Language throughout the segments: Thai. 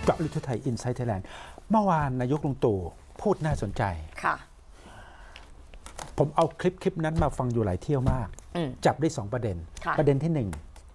เจาะลึกทั่วไทยอินไซต์ไทยแลนด์เมื่อวานนายกลุงตู่พูดน่าสนใจค่ะผมเอาคลิปนั้นมาฟังอยู่หลายเที่ยวมากจับได้2ประเด็นประเด็นที่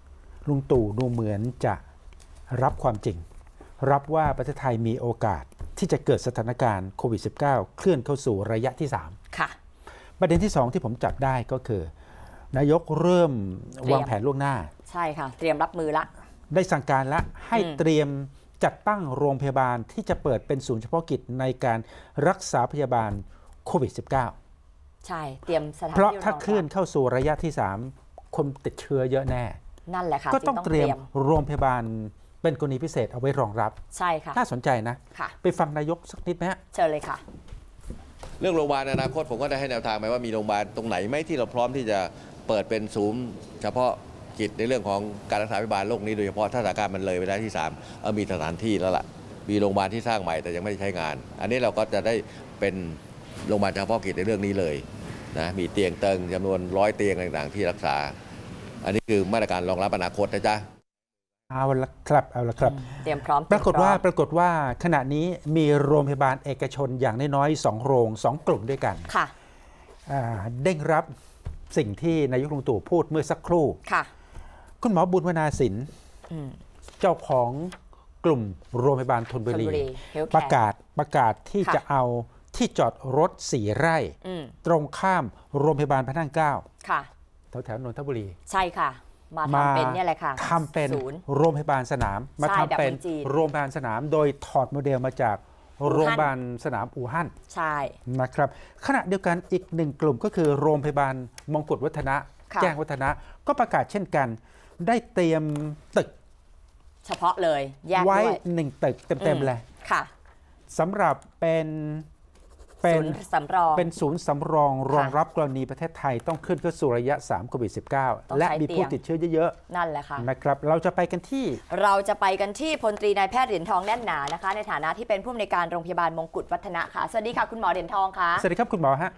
1ลุงตู่ดูเหมือนจะรับความจริงรับว่าประเทศไทยมีโอกาสที่จะเกิดสถานการณ์โควิด -19 เคลื่อนเข้าสู่ระยะที่3 ค่ะประเด็นที่2ที่ผมจับได้ก็คือนายกเริ่มวางแผนล่วงหน้าใช่ค่ะเตรียมรับมือละได้สั่งการละให้เตรียมจัดตั้งโรงพยาบาลที่จะเปิดเป็นศูนย์เฉพาะกิจในการรักษาพยาบาลโควิด -19 ใช่เตรียมสถานที่เพราะถ้าเคลื่อนเข้าสู่ระยะที่3คนติดเชื้อเยอะแน่นั่นแหละค่ะก็ต้องเตรียมโรงพยาบาลเป็นกรณีพิเศษเอาไว้รองรับใช่ค่ะน่าสนใจนะไปฟังนายกสักนิดไหมฮะเชิญเลยค่ะเรื่องโรงพยาบาลอนาคตผมก็ได้ให้แนวทางไปว่ามีโรงพยาบาลตรงไหนไหมที่เราพร้อมที่จะเปิดเป็นศูนย์เฉพาะกิจในเรื่องของการรักษาพยาบาลโรคนี้โดยเฉพาะถ้าสถานการณ์มันเลยไปได้ที่3มีสถานที่แล้วล่ะมีโรงพยาบาลที่สร้างใหม่แต่ยังไม่ได้ใช้งานอันนี้เราก็จะได้เป็นโรงพยาบาลเฉพาะกิจในเรื่องนี้เลยนะมีเตียงเติงจำนวน100 เตียงต่างๆที่รักษาอันนี้คือมาตรการรองรับอนาคตนะจ๊ะเอาละครับเตรียมพร้อมปรากฏว่าขณะนี้มีโรงพยาบาลเอกชนอย่างน้อยๆ2 โรง 2 กลุ่มด้วยกันค่ะเด้งรับสิ่งที่นายกลุงตู่พูดเมื่อสักครู่ค่ะคุณหมอบุญวนาสินเจ้าของกลุ่มโรงพยาบาลธนบุรีประกาศที่จะเอาที่จอดรถ4 ไร่ตรงข้ามโรงพยาบาลพระนั่ง9 ค่ะแถวๆนนทบุรีใช่ค่ะมาทำเป็นเนี่ยแหละค่ะทำเป็นโรงพยาบาลสนามมาทำเป็นโรงพยาบาลสนามโดยถอดโมเดลมาจากโรงพยาบาลสนามอู่ฮั่นใช่นะครับขณะเดียวกันอีก1 กลุ่มก็คือโรงพยาบาลมงกุฎวัฒนะแจ้งวัฒนะก็ประกาศเช่นกันได้เตรียมตึกเฉพาะเลยแยกไว้ 1 ตึกเต็มๆเลยค่ะสำหรับเป็นศูนย์สำรองรองรับกรณีประเทศไทยต้องขึ้นเข้าสู่ระยะ3โควิด -19 และมีผู้ติดเชื้อเยอะๆนั่นแหละค่ะนะครับเราจะไปกันที่พลตรีนายแพทย์เหรียญทองแน่นหนานะคะในฐานะที่เป็นผู้อำนวยการโรงพยาบาลมงกุฎวัฒนะค่ะสวัสดีค่ะคุณหมอเหรียญทองค่ะสวัสดีครับคุณหมอฮะ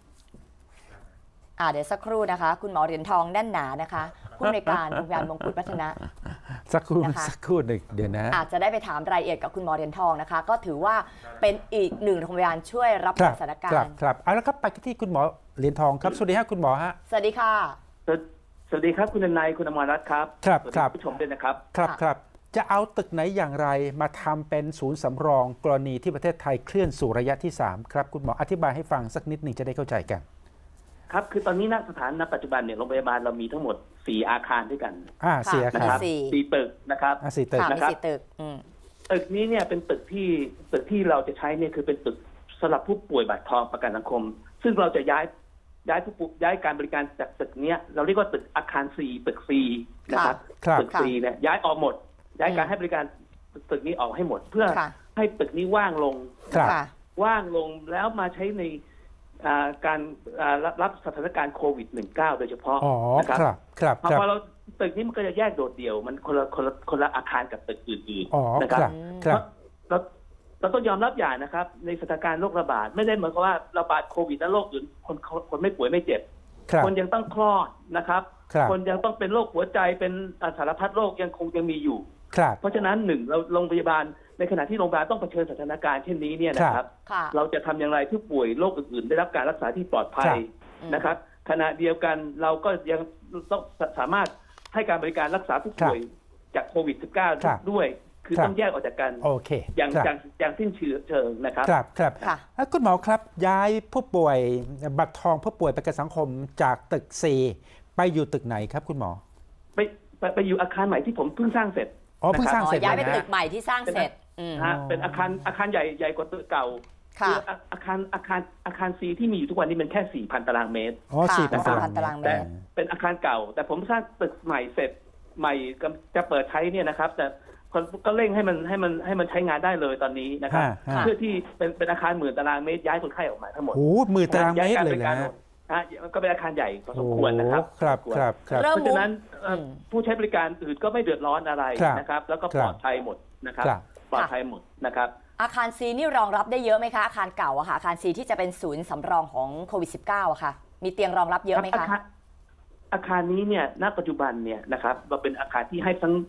เดี๋ยวสักครู่นะคะคุณหมอเหรียญทองแน่นหนานะคะผู้อำนวยการโรงพยาบาลมงกุฎวัฒนะสักครู่หนึ่งเดี๋ยวนะอาจจะได้ไปถามรายละเอียดกับคุณหมอเหรียญทองนะคะก็ถือว่าเป็นอีก1 โรงพยาบาลช่วยรับสถานการณ์ครับเอาละครับไปที่คุณหมอเหรียญทองครับสวัสดีครับคุณหมอฮะสวัสดีค่ะสวัสดีครับคุณนายคุณอมรรัตน์ครับครับผู้ชมด้วยนะครับครับจะเอาตึกไหนอย่างไรมาทำเป็นศูนย์สำรองกรณีที่ประเทศไทยเคลื่อนสู่ระยะที่3ครับคุณหมออธิบายให้ฟังสักนิดหนึ่งจะได้เข้าใจกันครับคือตอนนี้ณสถานณปัจจุบันเนี่ยโรงพยาบาลเรามีทั้งหมด4 อาคารด้วยกัน 4 อาคาร 4 ตึกนะครับ 4 ตึกนะครับตึกนี้เนี่ยเป็นตึกที่เราจะใช้เนี่ยคือเป็นตึกสำหรับผู้ป่วยบัตรทองประกันสังคมซึ่งเราจะย้ายการบริการจากตึกนี้เราเรียกว่าตึกอาคาร4ตึก4นะครับตึก4เนี่ยย้ายออกหมดย้ายการให้บริการตึกนี้ออกให้หมดเพื่อให้ตึกนี้ว่างลงแล้วมาใช้ในการรับสถานการณ์โควิด -19 โดยเฉพาะนะครับพอเราตึกนี้มันก็จะแยกโดดเดี่ยวมันคนละอาคารกับตึกอื่นๆนะครับเราต้องยอมรับอย่างนะครับในสถานการณ์โรคระบาดไม่ได้เหมือนกับว่าระบาดโควิดและโรคอื่นคนไม่ป่วยไม่เจ็บคนยังต้องคลอดนะครับคนยังต้องเป็นโรคหัวใจเป็นสารพัดโรคยังมีอยู่เพราะฉะนั้นเราโรงพยาบาลในขณะที่โรงพยาบาลต้องเผชิญสถานการณ์เช่นนี้เนี่ยนะครับเราจะทำอย่างไรผู้ป่วยโรคอื่นๆได้รับการรักษาที่ปลอดภัยนะครับขณะเดียวกันเราก็ยังต้องสามารถให้การบริการรักษาผู้ป่วยจากโควิด -19 ด้วยคือต้องแยกออกจากกันอย่างสิ้นเชิงนะครับครับคุณหมอครับย้ายผู้ป่วยบัตรทองผู้ป่วยประกันสังคมจากตึก4ไปอยู่ตึกไหนครับคุณหมอไปอยู่อาคารใหม่ที่ผมเพิ่งสร้างเสร็จเพิ่งสร้างเสร็จย้ายไปตึกใหม่ที่สร้างเสร็จเป็นอาคารใหญ่กว่าตึกเก่าคืออาคารซีที่มีอยู่ทุกวันนี้มันแค่ 4,000 ตารางเมตร 4,000 ตารางเมตรเป็นอาคารเก่าแต่ผมสร้างตึกใหม่เสร็จใหม่จะเปิดใช้เนี่ยนะครับแต่ก็เร่งให้มันใช้งานได้เลยตอนนี้นะครับเพื่อที่เป็นอาคาร10,000 ตารางเมตรย้ายคนไข้ออกมาทั้งหมด 10,000 ตารางเมตรเลยนะก็เป็นอาคารใหญ่พอสมควรนะครับเพราะฉะนั้นผู้ใช้บริการอื่นก็ไม่เดือดร้อนอะไรนะครับแล้วก็ปลอดภัยหมดนะครับปลอดภัยหมดนะครับอาคารซีนี่รองรับได้เยอะไหมคะอาคารเก่าอะค่ะอาคารซีที่จะเป็นศูนย์สำรองของโควิด -19 อะค่ะมีเตียงรองรับเยอะไหมคะอาคารนี้เนี่ยณปัจจุบันเนี่ยนะครับเราเป็นอาคารที่ให้ทั้ง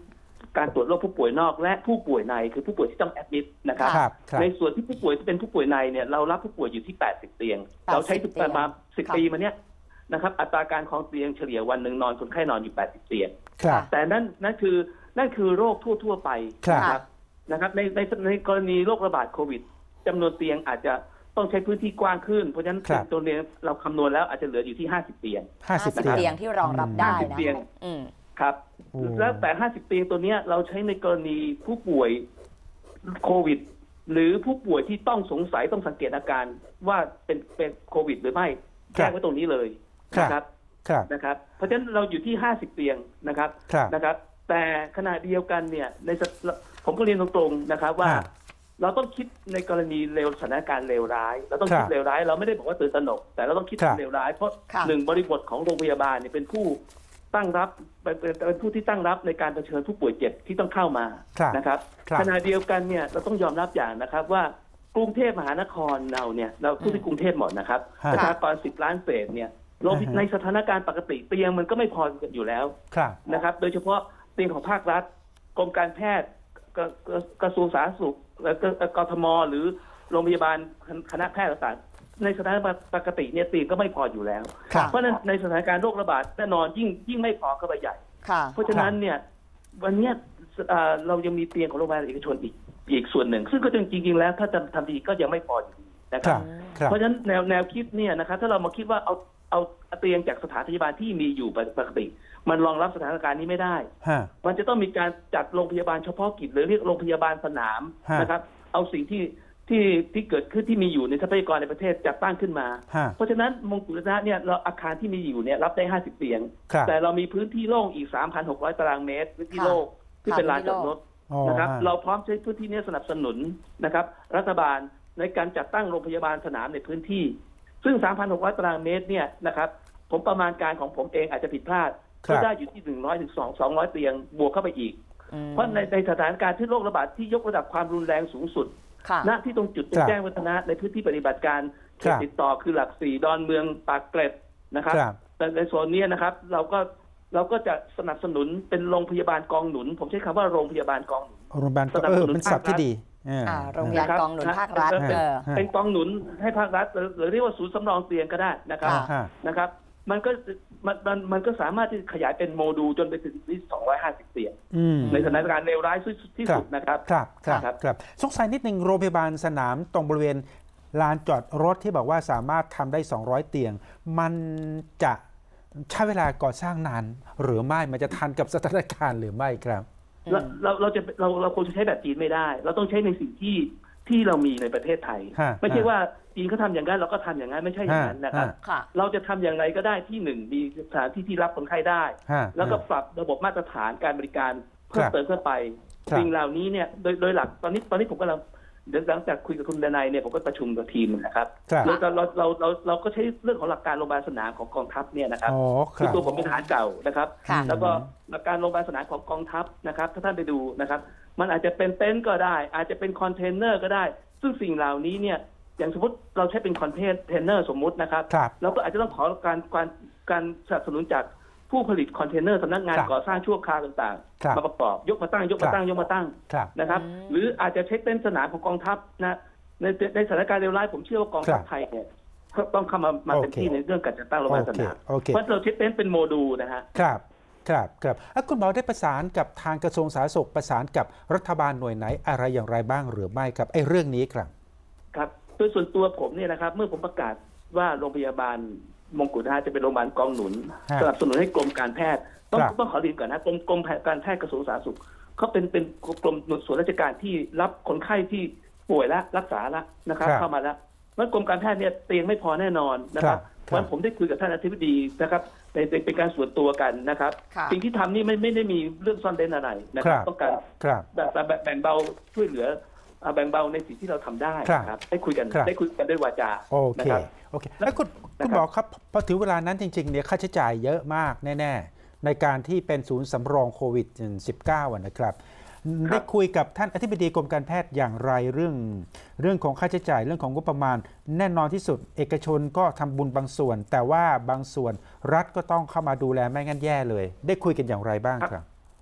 การตรวจโรคผู้ป่วยนอกและผู้ป่วยในคือผู้ป่วยที่ต้องแอดมิดนะครับในส่วนที่ผู้ป่วยที่เป็นผู้ป่วยในเนี่ยเรารับผู้ป่วยอยู่ที่80เตียงเราใช้ประมาณ10 ปีมาเนี้ยนะครับอัตราการครองเตียงเฉลี่ยวันหนึ่งนอนคนไข้นอนอยู่80เตียงแต่นั่นคือโรคทั่วไปนะครับในกรณีโรคระบาดโควิดจำนวนเตียงอาจจะต้องใช้พื้นที่กว้างขึ้นเพราะฉะนั้นตัวเตียงเราคำนวณแล้วอาจจะเหลืออยู่ที่50เตียง 50เตียงที่รองรับได้นะครับแล้วแต่50เตียงตัวนี้เราใช้ในกรณีผู้ป่วยโควิดหรือผู้ป่วยที่ต้องสงสัยต้องสังเกตอาการว่าเป็นโควิดหรือไม่แจ้งไว้ตรงนี้เลยนะครับเพราะฉะนั้นเราอยู่ที่50เตียงนะครับแต่ขณะเดียวกันเนี่ยผมก็เรียนตรงๆนะครับว่าเราต้องคิดในกรณีสถานการณ์เลวร้ายเราต้องคิดเลวร้ายเราไม่ได้บอกว่าตื่นตระหนกแต่เราต้องคิดเลวร้ายเพราะหนึ่งบริบทของโรงพยาบาลเนี่ยเป็นผู้ตั้งรับเป็นผู้ที่ตั้งรับในการเผชิญผู้ป่วยเจ็บที่ต้องเข้ามานะครับขณะเดียวกันเนี่ยเราต้องยอมรับอย่างนะครับว่ากรุงเทพมหานครเราเนี่ยเราพูดที่กรุงเทพหมดนะครับประชากร10 ล้านเศษเนี่ยในสถานการณ์ปกติเตียงมันก็ไม่พออยู่แล้วนะครับโดยเฉพาะเตียงของภาครัฐกรมการแพทย์กระทรวงสาธารณสุขและกทมหรือโรงพยาบาลคณะแพทย์ต่างๆในสถานการณ์ปกติเนี่ยเตียงก็ไม่พออยู่แล้วเพราะฉะนั้นในสถานการณ์โรคระบาดแน่นอนยิ่งไม่พอเข้าไปใหญ่เพราะฉะนั้นเนี่ยวันนี้เรายังมีเตียงของโรงพยาบาลเอกชนอีกส่วนหนึ่งซึ่งก็จริงๆแล้วถ้าจะทำดีก็ยังไม่พออยู่นะครับเพราะฉะนั้นแนวคิดเนี่ยนะครับถ้าเรามาคิดว่าเอาเตียงจากสถานพยาบาลที่มีอยู่ปกติมันรองรับสถานการณ์นี้ไม่ได้มันจะต้องมีการจัดโรงพยาบาลเฉพาะกิจหรือเรียกโรงพยาบาลสนามนะครับเอาสิ่งที่เกิดขึ้นที่มีอยู่ในทรัพยากรในประเทศจัดตั้งขึ้นมาเพราะฉะนั้นมงกุฎราชเนี่ยเราอาคารที่มีอยู่เนี่ยรับได้50เตียงแต่เรามีพื้นที่โล่งอีก 3,600 ตารางเมตรพื้นที่โล่งที่เป็นลานจอดรถนะครับเราพร้อมใช้พื้นที่นี้สนับสนุนนะครับรัฐบาลในการจัดตั้งโรงพยาบาลสนามในพื้นที่ซึ่ง 3,600 ตารางเมตรเนี่ยนะครับผมประมาณการของผมเองอาจจะผิดพลาดก็ได้อยู่ที่100 ถึง 200 เตียงบวกเข้าไปอีกเพราะในสถานการณ์ที่โรคระบาดที่ยกระดับความรุนแรงสูงสุดณที่ตรงจุดแจ้งวัฒนะในพื้นที่ปฏิบัติการเขตติดต่อคือหลัก4ดอนเมืองปากเกร็ดนะครับแต่ในโซนนี้นะครับเราก็จะสนับสนุนเป็นโรงพยาบาลกองหนุนผมใช้คำว่าโรงพยาบาลกองหนุนสนับสนุนเป็นศัพท์ที่ดีโรงพยาบาลกองหนุนภาครัฐเป็นกองหนุนให้ภาครัฐหรือเรียกว่าศูนย์สำรองเตียงก็ได้นะครับมันก็สามารถที่ขยายเป็นโมดูลจนไปถึงที่250เตียงในสถานการณ์เลวร้ายที่สุดนะครับครับสงสัยนิดนึงโรงพยาบาลสนามตรงบริเวณลานจอดรถที่บอกว่าสามารถทำได้200เตียงมันจะใช้เวลาก่อสร้างนานหรือไม่มันจะทันกับสถานการณ์หรือไม่ครับเราคงจะใช้แบบจีนไม่ได้เราต้องใช้ในสิ่งที่เรามีในประเทศไทยไม่ใช่ว่าจีนเขาทำอย่างนั้นเราก็ทำอย่างนั้นไม่ใช่อย่างนั้นนะครับเราจะทำอย่างไรก็ได้ที่หนึ่งมีสถานที่ที่รับคนไข้ได้แล้วก็ปรับระบบมาตรฐานการบริการเพิ่มเติมเข้าไปสิ่งเหล่านี้เนี่ยโดยหลักตอนนี้ผมก็หลังจากคุยกับคุณดนัยเนี่ยผมก็ประชุมกับทีมนะครับเราก็ใช้เรื่องของหลักการโรงพยาบาลสนามของกองทัพเนี่ยนะครับคือตัวผมเป็นทหารเก่านะครับแล้วก็หลักการโรงพยาบาลสนามของกองทัพนะครับถ้าท่านไปดูนะครับมันอาจจะเป็นเต็นท์ก็ได้อาจจะเป็นคอนเทนเนอร์ก็ได้ซึ่งสิ่งเหล่านี้เนี่ยอย่างสมมติเราใช้เป็นคอนเทนเนอร์สมมุตินะครับเราก็อาจจะต้องขอการสนับสนุนจากผู้ผลิตคอนเทนเนอร์สำนักงานก่อสร้างชั่วคราวต่างๆมาประกอบยกมาตั้งนะครับหรืออาจจะเช็คเต็นท์สนามของกองทัพนะในสถานการณ์เลวร้ายผมเชื่อว่ากองทัพไทยเนี่ยต้องเข้ามาเป็นที่ในเรื่องการจัดตั้งโรงพยาบาลสนามเพราะเราเช็คเต็นท์เป็นโมดูลนะฮะครับคุณหมอได้ประสานกับทางกระทรวงสาธารณสุขประสานกับรัฐบาลหน่วยไหนอะไรอย่างไรบ้างหรือไม่ครับไอ้เรื่องนี้ครับโดยส่วนตัวผมเนี่ยนะครับเมื่อผมประกาศว่าโรงพยาบาลมงกุฎราชจะเป็นโรงพยาบาลกองหนุนสนับสนุนให้กรมการแพทย์ต้องขอเรียนก่อนนะกรมการแพทย์กระทรวงสาธารณสุขเขาเป็นกรมส่วนราชการที่รับคนไข้ที่ป่วยและรักษาแล้วนะครับเข้ามาแล้วเมื่อกรมการแพทย์เนี่ยเตียงไม่พอแน่นอนนะครับวันผมได้คุยกับท่านอธิบดีนะครับเป็นการส่วนตัวกันนะครับสิ่งที่ทำนี่ไม่ได้มีเรื่องซ่อนเร้นอะไรนะครับต้องการแบ่งเบาช่วยเหลือแบ่งเบาในสิ่งที่เราทำได้ครับได้คุยกันด้วยวาจาโอเคแล้วคุณหมอครับพอถึงเวลานั้นจริงๆเนี่ยค่าใช้จ่ายเยอะมากแน่ๆในการที่เป็นศูนย์สำรองโควิด -19 นะครับได้คุยกับท่านอธิบดีกรมการแพทย์อย่างไรเรื่องของค่าใช้จ่ายเรื่องของงบประมาณแน่นอนที่สุดเอกชนก็ทำบุญบางส่วนแต่ว่าบางส่วนรัฐก็ต้องเข้ามาดูแลไม่งั้นแย่เลยได้คุยกันอย่างไรบ้างครับ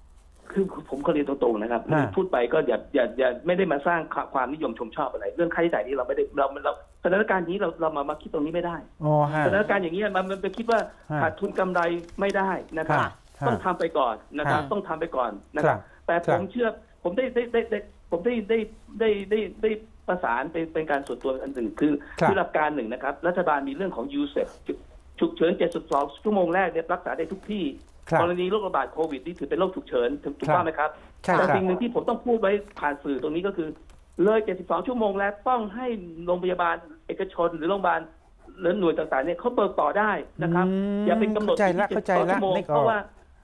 คือผมก็เรียนตรงๆนะครับพูดไปก็อย่าไม่ได้มาสร้างความนิยมชมชอบอะไรเรื่องค่าใช้จ่ายนี้เราไม่ได้เราสถานการณ์นี้เรามาคิดตรงนี้ไม่ได้สถานการณ์อย่างนี้มันไปคิดว่าขาดทุนกำไรไม่ได้นะครับต้องทำไปก่อนนะครับต้องทำไปก่อนนะครับแต่ผมเชื่อผมได้ประสานเป็นการส่วนตัวอันหนึ่งคือหลักการหนึ่งนะครับรัฐบาลมีเรื่องของ USEP ฉุกเฉิน72 ชั่วโมงแรกเนี่ยรักษาได้ทุกที่กรณีโรคระบาดโควิดนี่ถือเป็นโรคฉุกเฉินถูกต้องไหมครับแต่สิ่งหนึ่งที่ผมต้องพูดไว้ผ่านสื่อตรงนี้ก็คือเลย72 ชั่วโมงแล้วต้องให้โรงพยาบาลเอกชนหรือโรงพยาบาลหรือหน่วยต่างๆเนี่ยเขาเบิกต่อได้นะครับอย่าเป็นกำหนด72 ชั่วโมงเพราะว่า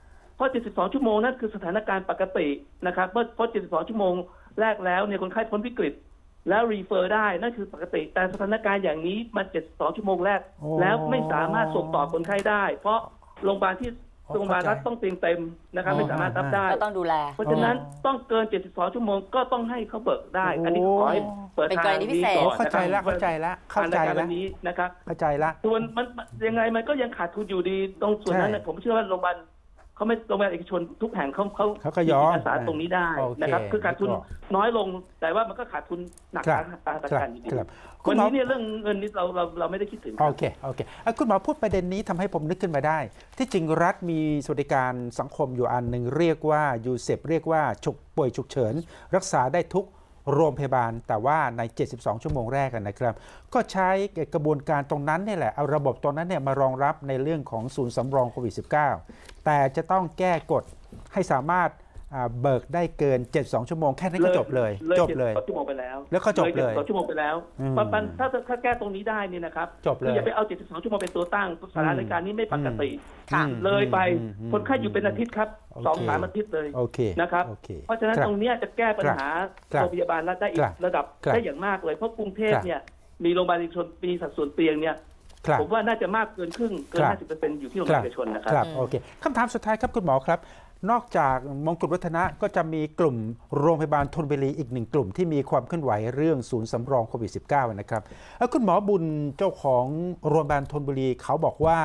72 ชั่วโมงนั่นคือสถานการณ์ปกตินะครับเพราะ72 ชั่วโมงแรกแล้วเนี่ยคนไข้พ้นวิกฤตแล้วรีเฟอร์ได้นั่นคือปกติแต่สถานการณ์อย่างนี้มา72 ชั่วโมงแรกแล้วไม่สามารถส่งต่อคนไข้ได้เพราะโรงพยาบาลรัฐต้องเตียงเต็มนะครับไม่สามารถรับได้ก็ต้องดูแลเพราะฉะนั้นต้องเกิน72 ชั่วโมงก็ต้องให้เขาเบิกได้อันนี้ขอให้เปิดทางนี้ก่อนเข้าใจแล้วนี้นะครับเข้าใจแล้วส่วนมันยังไงมันก็ยังขาดทุนอยู่ดีตรงส่วนนั้นผมเชื่อว่าโรงพยาบาลโรงพยาบาลเอกชนทุกแห่งเขาก็ยอมอาสาตรงนี้ได้นะครับคือขาดทุนน้อยลงแต่ว่ามันก็ขาดทุนหนักตามการอยู่ดีวันนี้เนี่ยเรื่องเงินนี้เราไม่ได้คิดถึงโอเคคุณหมอพูดประเด็นนี้ทำให้ผมนึกขึ้นมาได้ที่จริงรัฐมีสวัสดิการสังคมอยู่อันหนึ่งเรียกว่าUSEPเรียกว่าป่วยฉุกเฉินรักษาได้ทุกโรงพยาบาลแต่ว่าใน72 ชั่วโมงแรกนะครับก็ใช้กระบวนการตรงนั้นนี่แหละเอาระบบตรงนั้นเนี่ยมารองรับในเรื่องของศูนย์สำรองโควิด -19 แต่จะต้องแก้กฎให้สามารถเบิกได้เกิน72 ชั่วโมงแค่นั้นก็จบเลยชั่วโมงไปแล้วแล้วก็จบเลย 2 ชั่วโมงไปแล้วถ้าแก้ตรงนี้ได้นี่นะครับจบเลยอย่าไปเอา72 ชั่วโมงเป็นตัวตั้งสถานการณ์นี้ไม่ปกติเลยไปคนไข้อยู่เป็นอาทิตย์ครับ2-3 อาทิตย์เลยนะครับเพราะฉะนั้นตรงนี้จะแก้ปัญหาโรงพยาบาลรัฐได้อีกระดับได้อย่างมากเลยเพราะกรุงเทพเนี่ยมีโรงพยาบาลเอกชนมีสัดส่วนเตียงเนี่ยผมว่าน่าจะมากเกินครึ่งเกิน 50% อยู่ที่โรงพยาบาลเอกชนนะครับโอเคคำถามสุดท้ายครับคุณหมอครับนอกจากมงกุฎวัฒนะก็จะมีกลุ่มโรงพยาบาลธนบุรีอีกหนึ่งกลุ่มที่มีความเคลื่อนไหวเรื่องศูนย์สำรองโควิด -19 นะครับคุณหมอบุญเจ้าของโรงพยาบาลธนบุรีเขาบอกว่า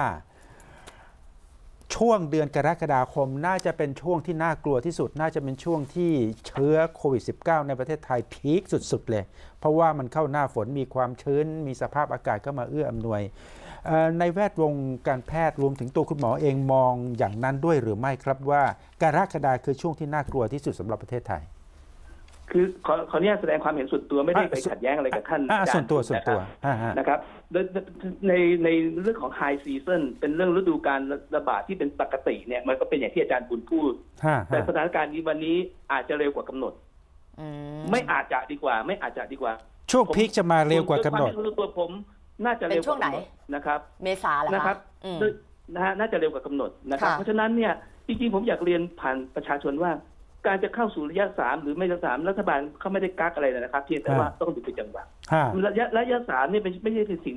ช่วงเดือนกรกฎาคมน่าจะเป็นช่วงที่น่ากลัวที่สุดน่าจะเป็นช่วงที่เชื้อโควิด -19 ในประเทศไทยพีคสุดๆเลยเพราะว่ามันเข้าหน้าฝนมีความชื้นมีสภาพอากาศก็มาเอื้ออำนวยในแวดวงการแพทย์รวมถึงตัวคุณหมอเองมองอย่างนั้นด้วยหรือไม่ครับว่ากรกฎาคมคือช่วงที่น่ากลัวที่สุดสำหรบประเทศไทยคือขออนุญาตแสดงความเห็นส่วนตัวไม่ได้ไปขัดแย้งอะไรกับท่านส่วนตัวนะครับในเรื่องของ high season เป็นเรื่องฤดูการระบาดที่เป็นปกติเนี่ยมันก็เป็นอย่างที่อาจารย์บุญพูดแต่สถานการณ์นี้วันนี้อาจจะเร็วกว่ากำหนดไม่อาจจะดีกว่าช่วงพีคจะมาเร็วกว่ากำหนดตัวผมน่าจะเร็วกว่ากำหนดนะครับเมษาแล้วนะครับน่าจะเร็วกว่ากำหนดนะครับเพราะฉะนั้นเนี่ยจริงๆผมอยากเรียนผ่านประชาชนว่าการจะเข้าสู่ระยะ 3หรือไม่ระยะ 3รัฐบาลเขาไม่ได้กักอะไรนะครับเพียงแต่ว่าต้องดูเป็นจังหวะระยะ 3เนี่ยไม่ใช่เป็นสิ่ง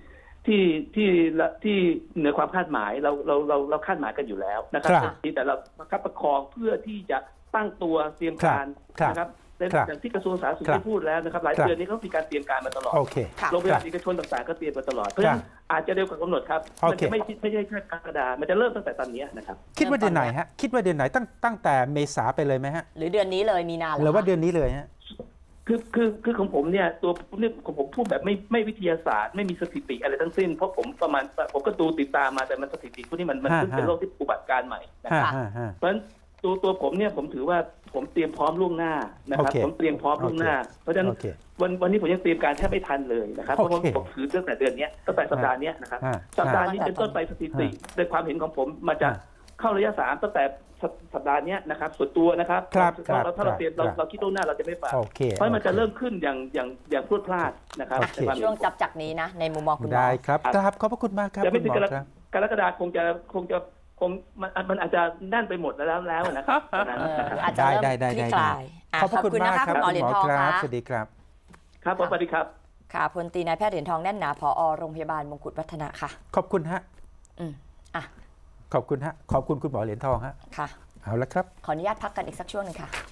ที่เหนือความคาดหมายเราคาดหมายกันอยู่แล้วนะครับแต่เราประคองเพื่อที่จะตั้งตัวเตรียมการนะครับอย่างที่กระทรวงสาธารณสุขได้พูดแล้วนะครับหลายเดือนนี้เขามีการเตรียมการมาตลอดโรงพยาบาลเอกชนต่างๆก็เตรียมมาตลอดเพราะฉะนั้นอาจจะเร็วกว่ากำหนดครับมันจะไม่ใช่แค่กรกฎาคมมันจะเริ่มตั้งแต่ตอนนี้นะครับคิดว่าเดือนไหนฮะคิดว่าเดือนไหนตั้งแต่เมษาไปเลยไหมฮะหรือเดือนนี้เลยมีนาหรือว่าเดือนนี้เลยฮะคือของผมเนี่ยตัวของผมพูดแบบไม่วิทยาศาสตร์ไม่มีสถิติอะไรทั้งสิ้นเพราะผมก็ดูติดตามมาแต่มันสถิติพวกนี้มันเป็นโรคที่อุบัติการใหม่นะครับเพราะฉะนั้นตัวผมเนี่ยผมถือว่าผมเตรียมพร้อมล่วงหน้านะครับผมเตรียมพร้อมล่วงหน้าเพราะฉะนั้นวันนี้ผมยังเตรียมการแทบไม่ทันเลยนะครับเพราะผมถือตั้งแต่เดือนนี้ตั้งแต่สัปดาห์นี้นะครับสัปดาห์นี้เป็นต้นไปสถิติในความเห็นของผมมาจะเข้าระยะ 3ตั้งแต่สัปดาห์นี้นะครับส่วนตัวนะครับถ้าเราเตรียมเราคิดล่วงหน้าเราจะไม่ฝ่าเพราะมันจะเริ่มขึ้นอย่างพรวดพลาดนะครับช่วงจับจากนี้นะในมุมมองคุณหมอได้ครับขอบพระคุณมากครับคุณหมอครับกรกฎาคมมันอาจจะนั่นไปหมดแล้วนะครับอาจจะเริ่มคลี่คลายขอบคุณมากครับคุณหมอเหรียญทองครับสวัสดีครับครับสวัสดีครับค่ะพลตรีนายแพทย์เหรียญทองแน่นหนาผอ.โรงพยาบาลมงกุฎวัฒนะค่ะขอบคุณฮะขอบคุณฮะขอบคุณคุณหมอเหรียญทองฮะค่ะเอาละครับขออนุญาตพักกันอีกสักช่วงนึงค่ะ